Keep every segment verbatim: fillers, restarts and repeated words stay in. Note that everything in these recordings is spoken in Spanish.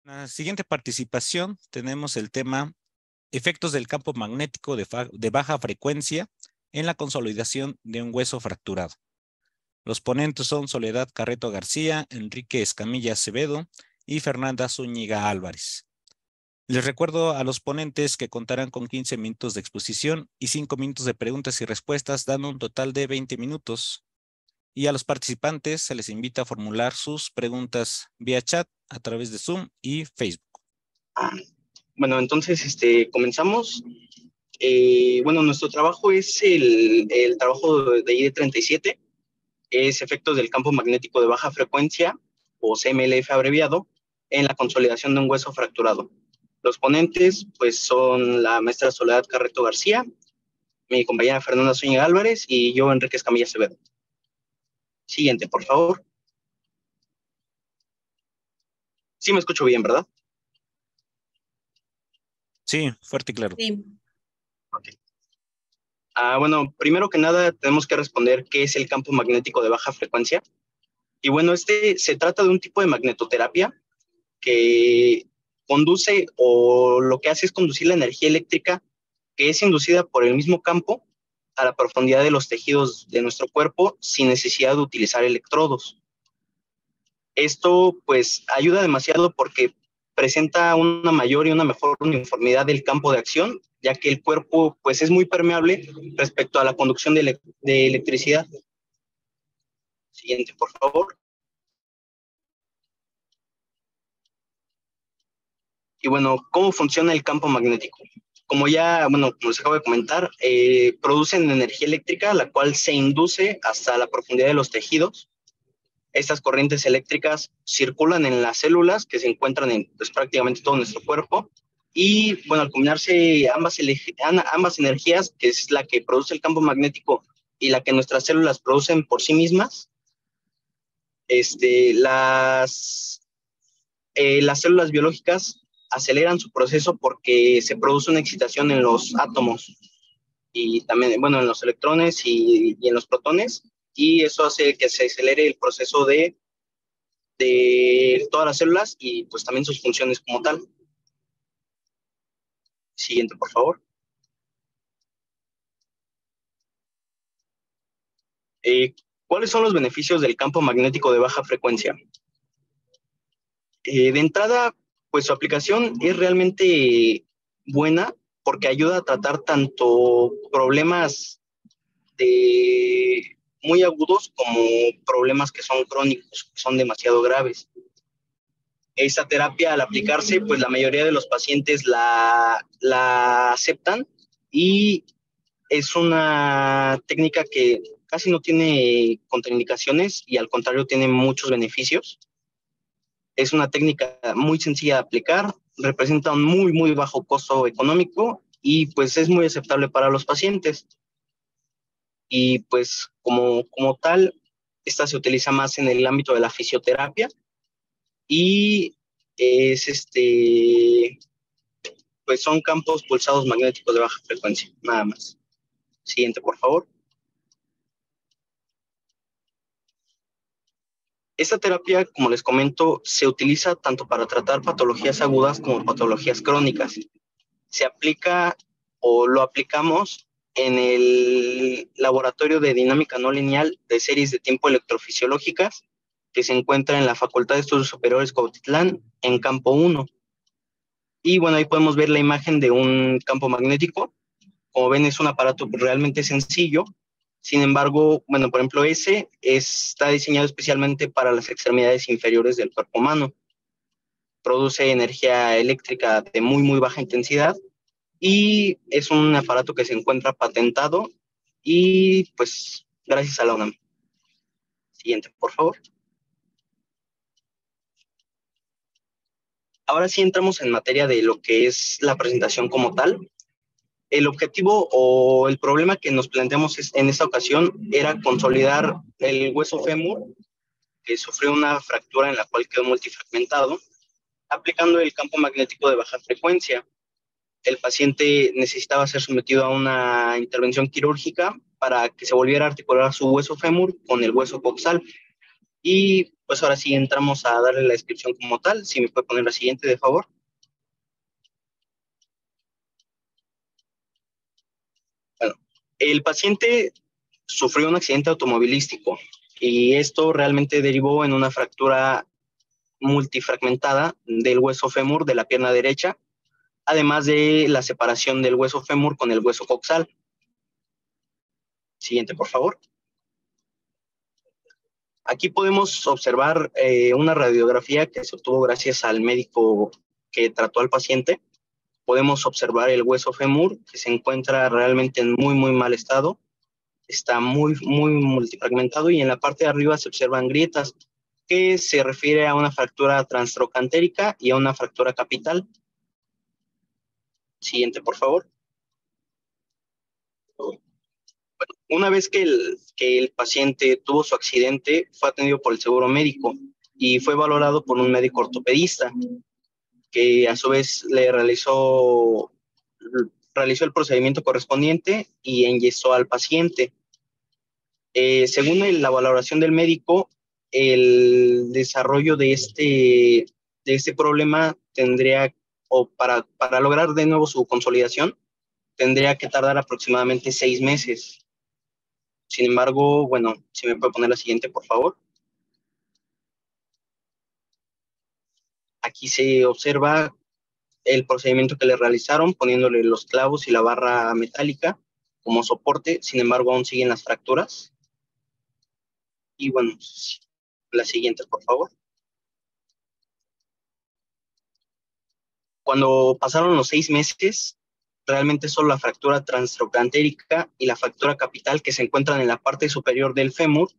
La siguiente participación tenemos el tema efectos del campo magnético de, de baja frecuencia en la consolidación de un hueso fracturado. Los ponentes son Soledad Carreto García, Enrique Escamilla Acevedo y Fernanda Zúñiga Álvarez. Les recuerdo a los ponentes que contarán con quince minutos de exposición y cinco minutos de preguntas y respuestas, dando un total de veinte minutos. Y a los participantes se les invita a formular sus preguntas vía chat a través de Zoom y Facebook. Ah, bueno, entonces este, comenzamos. Eh, bueno, nuestro trabajo es el, el trabajo de I D treinta y siete, es efectos del campo magnético de baja frecuencia, o C M L F abreviado, en la consolidación de un hueso fracturado. Los ponentes pues, son la maestra Soledad Carreto García, mi compañera Fernanda Zúñiga Álvarez y yo, Enrique Escamilla Acevedo. Siguiente, por favor. Sí me escucho bien, ¿verdad? Sí, fuerte y claro. Sí. Okay. Ah, bueno, primero que nada tenemos que responder qué es el campo magnético de baja frecuencia. Y bueno, este se trata de un tipo de magnetoterapia que conduce o lo que hace es conducir la energía eléctrica que es inducida por el mismo campo a la profundidad de los tejidos de nuestro cuerpo sin necesidad de utilizar electrodos. Esto pues ayuda demasiado porque presenta una mayor y una mejor uniformidad del campo de acción, ya que el cuerpo pues es muy permeable respecto a la conducción de, ele de electricidad. Siguiente, por favor. Y bueno, ¿cómo funciona el campo magnético? Como ya, bueno, como les acabo de comentar, eh, producen energía eléctrica, la cual se induce hasta la profundidad de los tejidos. Estas corrientes eléctricas circulan en las células que se encuentran en pues, prácticamente todo nuestro cuerpo. Y bueno, al combinarse ambas, ambas energías, que es la que produce el campo magnético y la que nuestras células producen por sí mismas, este, las, eh, las células biológicas aceleran su proceso porque se produce una excitación en los átomos y también, bueno, en los electrones y, y en los protones, y eso hace que se acelere el proceso de, de todas las células y pues también sus funciones como tal. Siguiente, por favor. Eh, ¿Cuáles son los beneficios del campo magnético de baja frecuencia? Eh, de entrada, pues su aplicación es realmente buena porque ayuda a tratar tanto problemas de muy agudos como problemas que son crónicos, que son demasiado graves. Esta terapia, al aplicarse, pues la mayoría de los pacientes la, la aceptan y es una técnica que casi no tiene contraindicaciones y al contrario tiene muchos beneficios. Es una técnica muy sencilla de aplicar, representa un muy, muy bajo costo económico y pues es muy aceptable para los pacientes. Y pues como, como tal, esta se utiliza más en el ámbito de la fisioterapia y es este, pues son campos pulsados magnéticos de baja frecuencia, nada más. Siguiente, por favor. Esta terapia, como les comento, se utiliza tanto para tratar patologías agudas como patologías crónicas. Se aplica o lo aplicamos en el laboratorio de dinámica no lineal de series de tiempo electrofisiológicas que se encuentra en la Facultad de Estudios Superiores Cuautitlán, en campo uno. Y bueno, ahí podemos ver la imagen de un campo magnético. Como ven, es un aparato realmente sencillo. Sin embargo, bueno, por ejemplo, ese está diseñado especialmente para las extremidades inferiores del cuerpo humano. Produce energía eléctrica de muy, muy baja intensidad y es un aparato que se encuentra patentado y pues gracias a la UNAM. Siguiente, por favor. Ahora sí entramos en materia de lo que es la presentación como tal. El objetivo o el problema que nos planteamos en esta ocasión era consolidar el hueso fémur, que sufrió una fractura en la cual quedó multifragmentado, aplicando el campo magnético de baja frecuencia. El paciente necesitaba ser sometido a una intervención quirúrgica para que se volviera a articular su hueso fémur con el hueso coxal. Y pues ahora sí entramos a darle la descripción como tal. Si me puede poner la siguiente, de favor. Bueno, el paciente sufrió un accidente automovilístico y esto realmente derivó en una fractura multifragmentada del hueso fémur de la pierna derecha, además de la separación del hueso fémur con el hueso coxal. Siguiente, por favor. Aquí podemos observar eh, una radiografía que se obtuvo gracias al médico que trató al paciente. Podemos observar el hueso fémur, que se encuentra realmente en muy, muy mal estado. Está muy, muy multifragmentado y en la parte de arriba se observan grietas, que se refiere a una fractura transtrocantérica y a una fractura capital. Siguiente, por favor. Una vez que el, que el paciente tuvo su accidente, fue atendido por el seguro médico y fue valorado por un médico ortopedista, que a su vez le realizó, realizó el procedimiento correspondiente y enyesó al paciente. Eh, según el, la valoración del médico, el desarrollo de este, de este problema tendría, o para, para lograr de nuevo su consolidación, tendría que tardar aproximadamente seis meses. Sin embargo, bueno, si me puede poner la siguiente, por favor. Aquí se observa el procedimiento que le realizaron, poniéndole los clavos y la barra metálica como soporte. Sin embargo, aún siguen las fracturas. Y bueno, la siguiente, por favor. Cuando pasaron los seis meses, realmente solo la fractura transtrocantérica y la fractura capital, que se encuentran en la parte superior del fémur,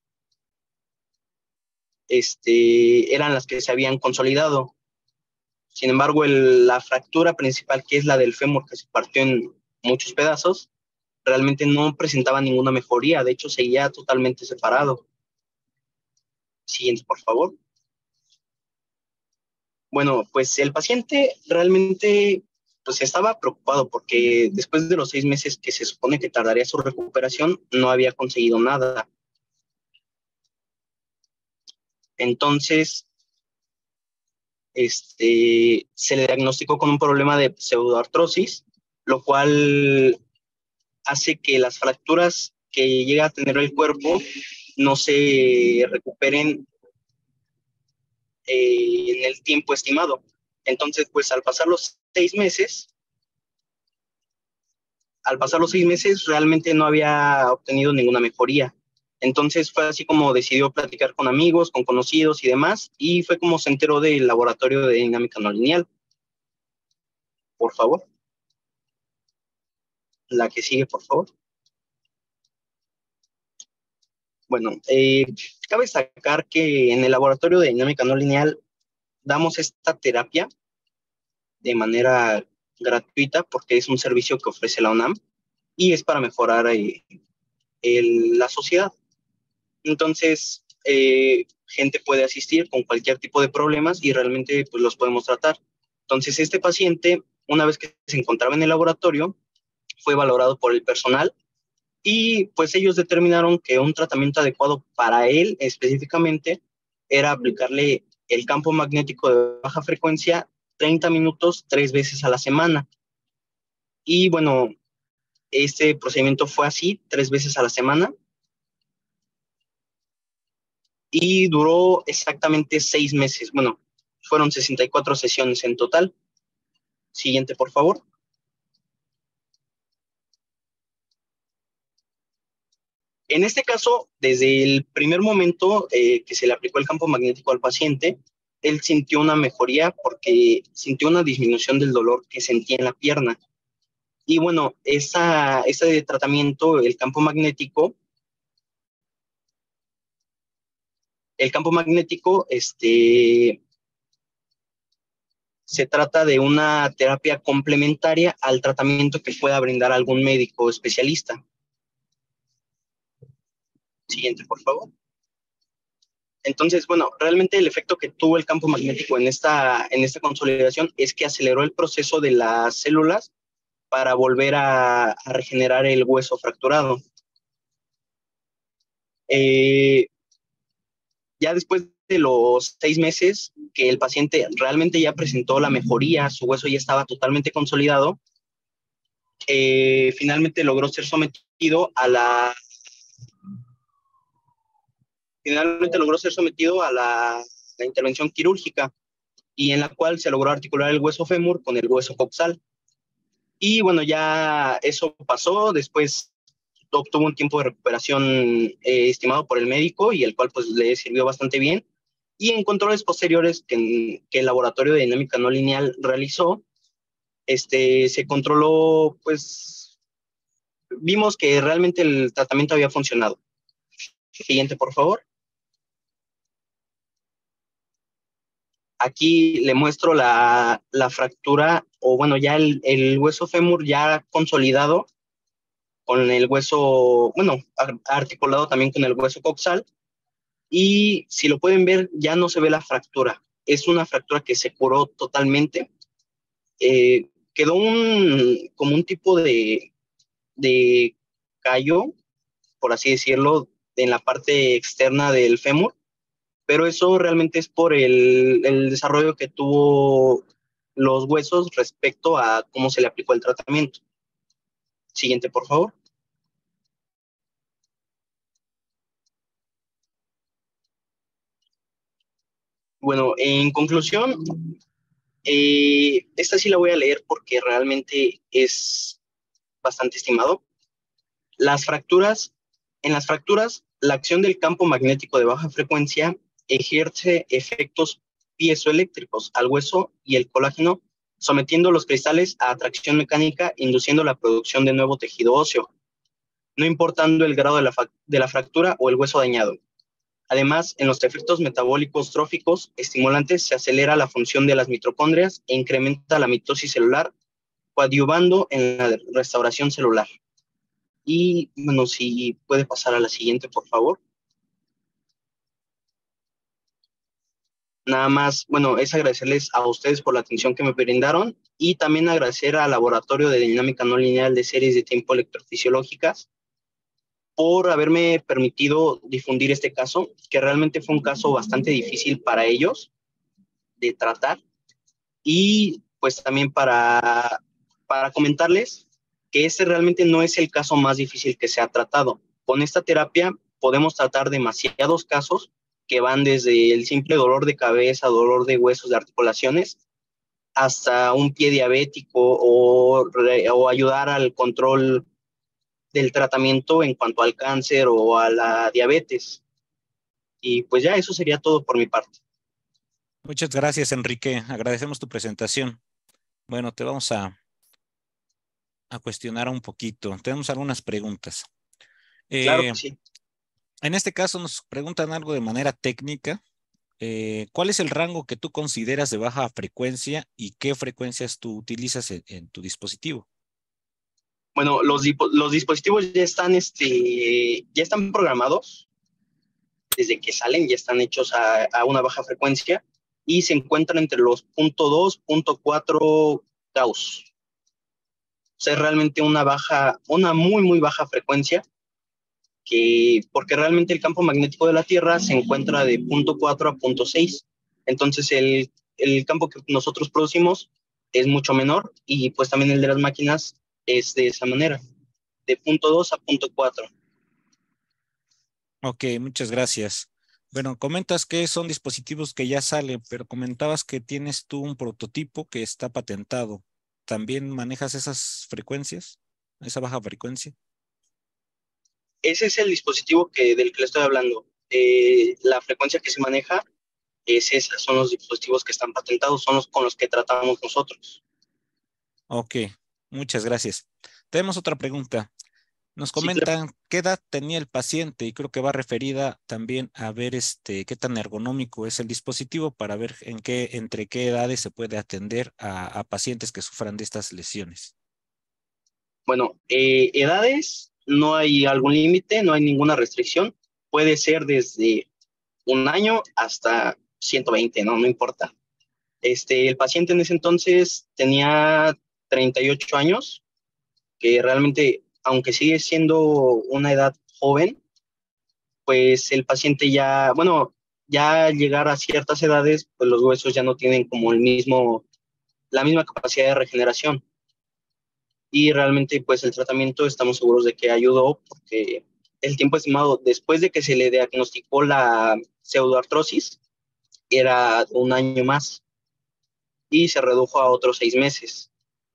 este, eran las que se habían consolidado. Sin embargo, el, la fractura principal, que es la del fémur, que se partió en muchos pedazos, realmente no presentaba ninguna mejoría. De hecho, seguía totalmente separado. Siguiente, por favor. Bueno, pues el paciente realmente pues estaba preocupado porque después de los seis meses que se supone que tardaría su recuperación, no había conseguido nada. Entonces, este, se le diagnosticó con un problema de pseudoartrosis, lo cual hace que las fracturas que llega a tener el cuerpo no se recuperen eh, en el tiempo estimado. Entonces, pues al pasar los seis meses, al pasar los seis meses realmente no había obtenido ninguna mejoría. Entonces fue así como decidió platicar con amigos, con conocidos y demás, y fue como se enteró del laboratorio de dinámica no lineal. Por favor. La que sigue, por favor. Bueno, eh, cabe destacar que en el laboratorio de dinámica no lineal damos esta terapia de manera gratuita porque es un servicio que ofrece la UNAM y es para mejorar eh, el, la sociedad. Entonces, eh, gente puede asistir con cualquier tipo de problemas y realmente pues, los podemos tratar. Entonces, este paciente, una vez que se encontraba en el laboratorio, fue valorado por el personal y pues ellos determinaron que un tratamiento adecuado para él específicamente era aplicarle el campo magnético de baja frecuencia treinta minutos tres veces a la semana. Y bueno, este procedimiento fue así, tres veces a la semana. Y duró exactamente seis meses. Bueno, fueron sesenta y cuatro sesiones en total. Siguiente, por favor. En este caso, desde el primer momento eh, que se le aplicó el campo magnético al paciente, él sintió una mejoría porque sintió una disminución del dolor que sentía en la pierna. Y bueno, esa, ese tratamiento, el campo magnético, el campo magnético, este, se trata de una terapia complementaria al tratamiento que pueda brindar algún médico especialista. Siguiente, por favor. Entonces, bueno, realmente el efecto que tuvo el campo magnético en esta, en esta consolidación es que aceleró el proceso de las células para volver a, a regenerar el hueso fracturado. Eh, Ya después de los seis meses que el paciente realmente ya presentó la mejoría, su hueso ya estaba totalmente consolidado, eh, finalmente logró ser sometido a la finalmente logró ser sometido a la, la intervención quirúrgica y en la cual se logró articular el hueso fémur con el hueso coxal. Y bueno, ya eso pasó, después obtuvo un tiempo de recuperación eh, estimado por el médico y el cual pues le sirvió bastante bien. Y en controles posteriores que, que el laboratorio de dinámica no lineal realizó, este, se controló, pues vimos que realmente el tratamiento había funcionado. Siguiente, por favor. Aquí le muestro la, la fractura, o bueno, ya el, el hueso fémur ya consolidado con el hueso, bueno, articulado también con el hueso coxal. Y si lo pueden ver, ya no se ve la fractura. Es una fractura que se curó totalmente. Eh, quedó un, como un tipo de, de callo, por así decirlo, en la parte externa del fémur, pero eso realmente es por el, el desarrollo que tuvo los huesos respecto a cómo se le aplicó el tratamiento. Siguiente, por favor. Bueno, en conclusión, eh, esta sí la voy a leer porque realmente es bastante estimado. Las fracturas, en las fracturas, la acción del campo magnético de baja frecuencia ejerce efectos piezoeléctricos al hueso y el colágeno, sometiendo los cristales a atracción mecánica, induciendo la producción de nuevo tejido óseo, no importando el grado de la, de la fractura o el hueso dañado. Además, en los efectos metabólicos tróficos estimulantes se acelera la función de las mitocondrias e incrementa la mitosis celular, coadyuvando en la restauración celular. Y bueno, si puede pasar a la siguiente, por favor. Nada más, bueno, es agradecerles a ustedes por la atención que me brindaron y también agradecer al Laboratorio de Dinámica No Lineal de Series de Tiempo Electrofisiológicas por haberme permitido difundir este caso, que realmente fue un caso bastante difícil para ellos de tratar y pues también para, para comentarles que este realmente no es el caso más difícil que se ha tratado. Con esta terapia podemos tratar demasiados casos que van desde el simple dolor de cabeza, dolor de huesos, de articulaciones, hasta un pie diabético o, o ayudar al control del tratamiento en cuanto al cáncer o a la diabetes. Y pues ya eso sería todo por mi parte. Muchas gracias, Enrique. Agradecemos tu presentación. Bueno, te vamos a, a cuestionar un poquito. Tenemos algunas preguntas. Claro Eh, que sí. en este caso nos preguntan algo de manera técnica. Eh, ¿cuál es el rango que tú consideras de baja frecuencia y qué frecuencias tú utilizas en, en tu dispositivo? Bueno, los, los dispositivos ya están, este, ya están programados desde que salen, ya están hechos a, a una baja frecuencia y se encuentran entre los punto dos, punto cuatro Gauss. O sea, es realmente una baja, una muy, muy baja frecuencia, que, porque realmente el campo magnético de la Tierra se encuentra de punto cuatro a punto seis. Entonces, el, el campo que nosotros producimos es mucho menor y pues también el de las máquinas es de esa manera, de punto dos a punto cuatro. Ok, muchas gracias. Bueno, comentas que son dispositivos que ya salen, pero comentabas que tienes tú un prototipo que está patentado. ¿También manejas esas frecuencias, esa baja frecuencia? Ese es el dispositivo que, del que le estoy hablando. Eh, la frecuencia que se maneja es esa, son los dispositivos que están patentados, son los con los que tratamos nosotros. Ok, muchas gracias. Tenemos otra pregunta. Nos Sí, claro. comentan qué edad tenía el paciente y creo que va referida también a ver este, qué tan ergonómico es el dispositivo para ver en qué, entre qué edades se puede atender a, a pacientes que sufran de estas lesiones. Bueno, eh, edades, no hay algún límite, no hay ninguna restricción. Puede ser desde un año hasta ciento veinte, no, no importa. Este, el paciente en ese entonces tenía treinta y ocho años, que realmente, aunque sigue siendo una edad joven, pues el paciente ya, bueno, ya al llegar a ciertas edades, pues los huesos ya no tienen como el mismo, la misma capacidad de regeneración. Y realmente pues el tratamiento estamos seguros de que ayudó porque el tiempo estimado después de que se le diagnosticó la pseudoartrosis era un año más y se redujo a otros seis meses.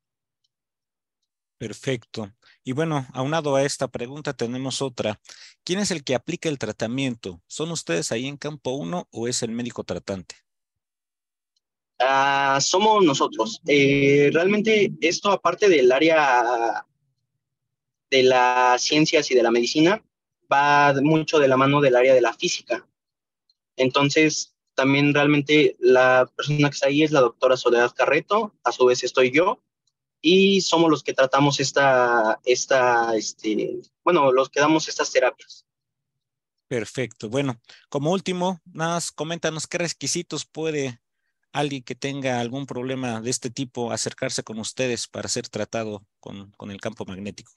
Perfecto. Y bueno, aunado a esta pregunta tenemos otra. ¿Quién es el que aplica el tratamiento? ¿Son ustedes ahí en campo uno o es el médico tratante? Uh, somos nosotros. Eh, realmente esto aparte del área de las ciencias y de la medicina va mucho de la mano del área de la física. Entonces, también realmente la persona que está ahí es la doctora Soledad Carreto, a su vez estoy yo, y somos los que tratamos esta, esta, este, bueno, los que damos estas terapias. Perfecto. Bueno, como último, nada más coméntanos qué requisitos puede alguien que tenga algún problema de este tipo acercarse con ustedes para ser tratado con, con el campo magnético.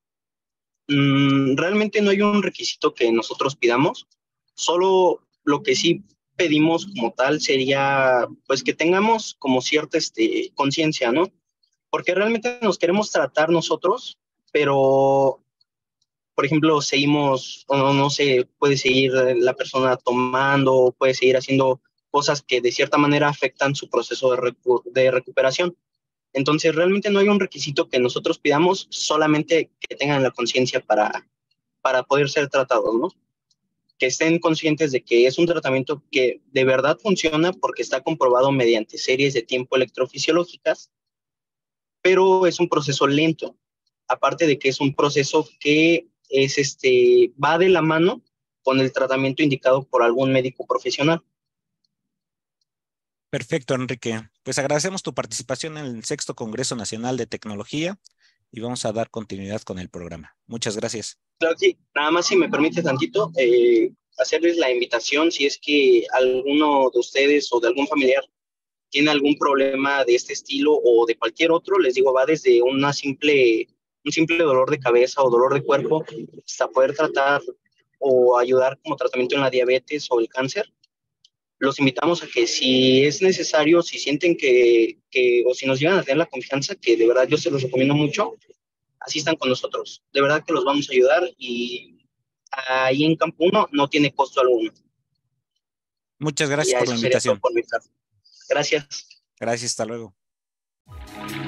Mm, realmente no hay un requisito que nosotros pidamos, solo lo que sí pedimos como tal sería pues que tengamos como cierta este, conciencia, ¿no? Porque realmente nos queremos tratar nosotros, pero por ejemplo, seguimos, o no, no sé, puede seguir la persona tomando, puede seguir haciendo cosas que de cierta manera afectan su proceso de, recu de recuperación. Entonces, realmente no hay un requisito que nosotros pidamos, solamente que tengan la conciencia para, para poder ser tratados, ¿no? Que estén conscientes de que es un tratamiento que de verdad funciona porque está comprobado mediante series de tiempo electrofisiológicas, pero es un proceso lento, aparte de que es un proceso que es este, va de la mano con el tratamiento indicado por algún médico profesional. Perfecto, Enrique. Pues agradecemos tu participación en el Sexto Congreso Nacional de Tecnología y vamos a dar continuidad con el programa. Muchas gracias. Claro que sí, nada más si me permite tantito, eh, hacerles la invitación si es que alguno de ustedes o de algún familiar tiene algún problema de este estilo o de cualquier otro, les digo, va desde una simple, un simple dolor de cabeza o dolor de cuerpo hasta poder tratar o ayudar como tratamiento en la diabetes o el cáncer. Los invitamos a que si es necesario, si sienten que, que o si nos llegan a tener la confianza, que de verdad yo se los recomiendo mucho, asistan con nosotros. De verdad que los vamos a ayudar y ahí en Campo uno no tiene costo alguno. Muchas Y gracias ya por la eso sería todo invitación. por mi parte. Gracias. Gracias, hasta luego.